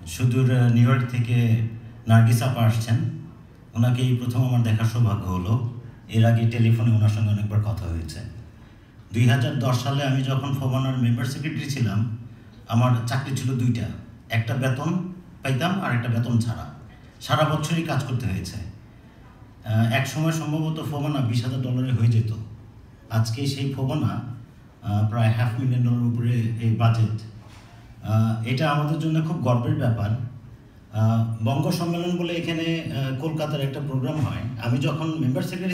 সুদূর new York থেকে নার্গিস আপা আসছেন। ওনাকে এই প্রথম আমার দেখার সৌভাগ্য হলো। এর আগে টেলিফোনে ওনার সঙ্গে অনেকবার কথা হয়েছে। 2010 সালে আমি যখন ফোবানার মেম্বার সেক্রেটারি ছিলাম, আমার চাকরি ছিল দুইটা, একটা বেতন পাইতাম আর একটা বেতন ছাড়া। সারা বছরই কাজ করতে হয়েছে। এক সময় সম্ভবত ফোবানা $20,000 হয়ে যেত। আজকে সেই ফোবানা প্রায় $500,000 উপরে এই বাজেট। এটা আমাদের জন্য খুব গর্বের ব্যাপার। বঙ্গ সম্মেলন বলে এখানে কলকাতার একটা প্রোগ্রাম হয়। আমি যখন মেম্বার সেক্রেটারি